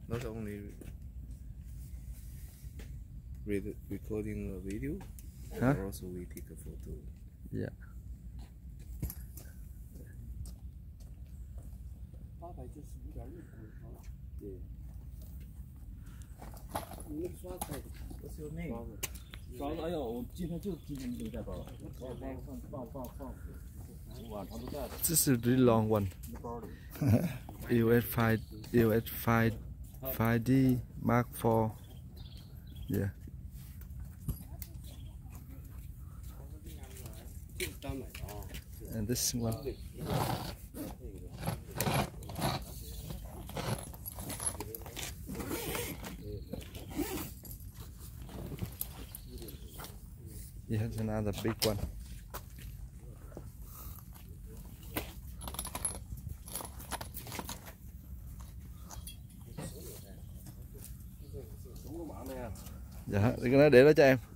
not only recording a video, huh? but also we take a photo. Yeah. What's your name? This is a really long one. EOS 5D Mark IV. Yeah. And this one. Here's another big one. Dạ, cái đó để đó cho em.